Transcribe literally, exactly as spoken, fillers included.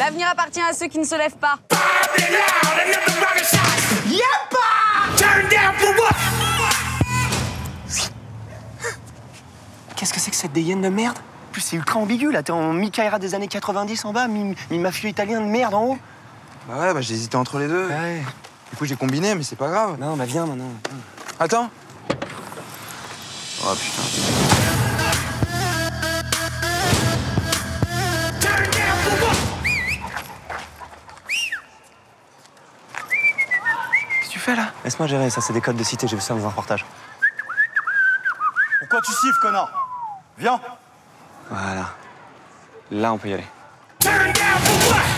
L'avenir appartient à ceux qui ne se lèvent pas. Qu'est-ce que c'est que cette dégaine de merde? En plus, c'est ultra ambigu, là. T'es en mi-Kaira des années quatre-vingt-dix en bas, mi- mi-mafieux italien de merde en haut. Bah ouais, bah j'ai hésité entre les deux. Ouais. Du coup, j'ai combiné, mais c'est pas grave. Non, bah viens maintenant. Attends. Oh putain. Qu'est-ce que tu fais là? Laisse-moi gérer, ça c'est des codes de cité, j'ai vu ça dans un reportage. Pourquoi tu siffles, connard? Viens. Voilà. Là, on peut y aller. Turn down for what?